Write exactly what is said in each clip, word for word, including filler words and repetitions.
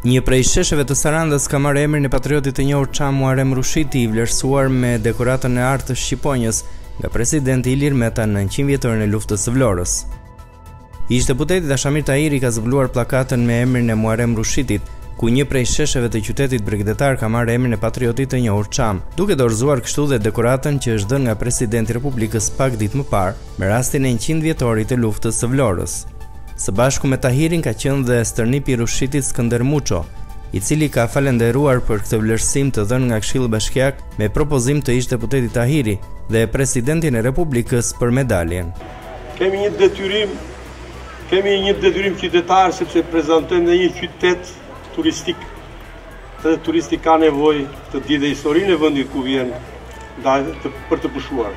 Një prej shesheve të Sarandës ka marrë emrin e patriotit të njohur Çam Muharrem Rushiti, i vlerësuar me dekoratën e artë të Shqiponjës nga presidenti Ilir Meta në nëntëqind vjetorin e luftës së Vlorës. Ish deputeti Dashamir Tahiri ka zbuluar pllakatën me emrin e Muharrem Rushitit, ku një prej shesheve të qytetit bregdetar ka marrë emrin e patriotit të njohur Çam, duke dorëzuar kështu dhe dekoratën që është dhënë nga presidenti i Republikës pak ditë më parë, me rastin e njëqind vjetorit të luftës së Vlorës. Së bashku me Tahirin ka qenë dhe stërnipi i Rushitit Skënder Muço, i cili ka falenderuar për këtë vlerësim të dhënë nga Këshilli Bashkiak me propozim të ish deputetit Tahiri dhe presidentin e Republikës për medaljen. Kemi një detyrim, kemi një detyrim qytetar sepse prezantojmë dhe një qytet turistik. Dhe turisti ka nevojë të di dhe historinë e vendit ku vjen të, për të pushuar.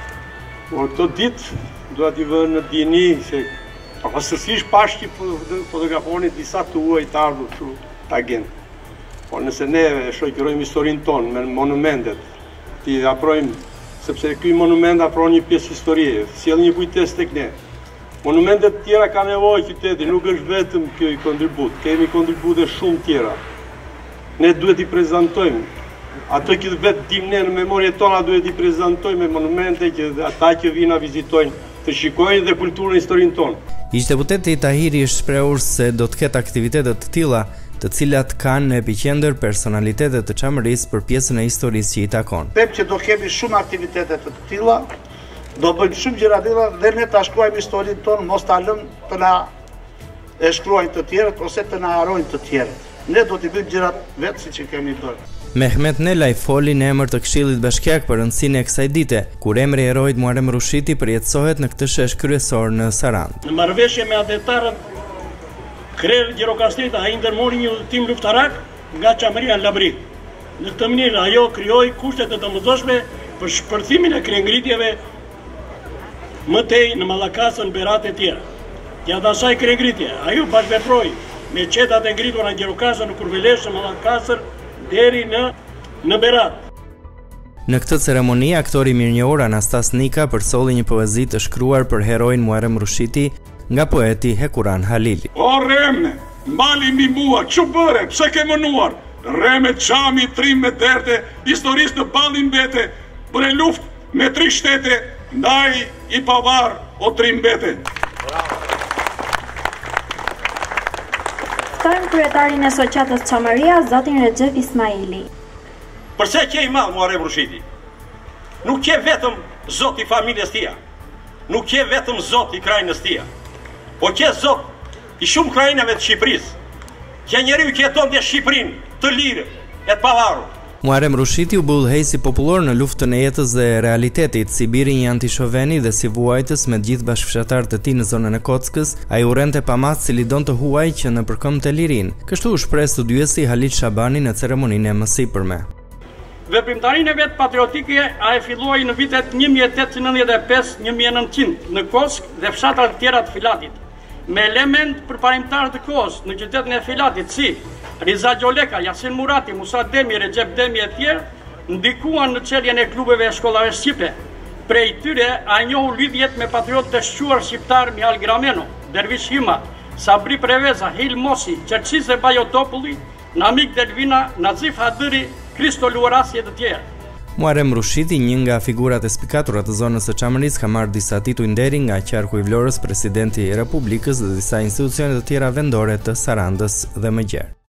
Por këto ditë dua t'i vënë në dini se pastërsisht pashki fotografoni disa të huaj të ardhur kështu agent. Por nëse ne e shoqërojmë historinë tonë me monumentet, ti aprojmë, sepse ky monument afron një pjesë historie, sjell një kujtesë tek ne. Monumentet tjera ka nevojë qyteti, nuk është vetëm kjo i kontribut, kemi kontribute shumë tjera. Ne duhet i prezantojmë, ato që vetë dim ne në memorjet tona duhet i prezantojmë me monumente që ata që vinë na vizitojnë të shikojnë dhe kulturën e historinë tonë. Ish deputeti Tahiri është shprehur se do të ketë aktivitete të tilla, të cilat kanë në epiqendër personalitete të Çamërisë për pjesën e historisë që i takon. Them që do kemi shumë aktivitete të tilla, do bëjmë shumë gjëra të tilla dhe ne ta shkruajmë historinë tonë, mos ta lëmë të na e shkruajnë të tjerët ose të na harojnë të tjerët. Ne do t'i bëjmë gjërat vetë siç i kemi bërë. Mehmet Nelaj foli në emër të Këshillit Bashkiak për rëndësinë e kësaj dite, kur emri i heroit Muharrem Rushiti përjetësohet në këtë shesh kryesor në Sarandë. Në marrëveshje me atetarët, krerë Gjirokastrit ai ndërmori një udhëtim luftarak nga Çamëria në Labrik. Në këtë mënyrë ajo krijoi kushte të domosdoshme për shpërthimin e krengritjeve më tej në Mallakasën, Berat e tjera. Gjatë asaj krengritje, ajo bashkëveproi me qetat e ngritura në Gjirokastë, në Kurvelesh, në Mallakasër deri në në Berat. Në këtë ceremoni, aktori mirënjohur Anastas Nika përsolli një poezi të shkruar për heroin Muharrem Rushiti nga poeti Hekuran Halili. O reme, mbali mbi mua, çu bëre, pse ke mënuar? Reme Çami trim me derte, historisë në ballin vete, për e luftë me tri shtete, ndaj i pavar o trim vete. Ftojmë kryetarin e shoqatës Çamëria, zotin Rexhep Ismaili. Përse që i madh Muharrem Rushiti? Nuk që vetëm zot i familjes tia, nuk që vetëm zot i krajinës tia, po që zot i shumë krajinave të Shqipërisë, që njeriu që jeton në Shqipërinë të lirë e të pavarur. Muharrem Rushiti u bë udhëheqësi popullor në luftën e jetës dhe realitetit, si biri një antishoveni dhe si vuajtës me gjithë bashkëfshatarët e tij në zonën e Kockës, ai urrente pamast cili donte huaj që në përkëmbë të lirin. Kështu u shpreh studiuesi Halil Shabani në ceremoninë e mësipërme. Veprimtarinë e vet patriotike a e filloi në vitet një mijë e tetëqind e nëntëdhjetë e pesë një mijë e nëntëqind në Kockë dhe fshatra të tjera të Filatit, me element përparimtar të kohës në qytetin e Filatit si Riza Gjoleka, Yasin Murati, Musa Demi, Recep Demi e tjerë, ndikuan në çeljen e klubeve e shkollave shqipe. Prej tyre a njohu lidhjet me patriotët e shquar shqiptar Mihal Grameno, Dervish Hima, Sabri Preveza, Hil Mosi, Qerçise Bajotopulli, Namik Delvina, Nazif Hadëri, Kristo Luarasi e të tjerë. Muharrem Rushiti, një nga figurat e spikatura të zonës së Çamërisë, ka marrë disa tituj nderi nga Qarku i Vlorës, presidenti i Republikës dhe disa institucione të tjera vendore të Sarandës dhe më gjerë.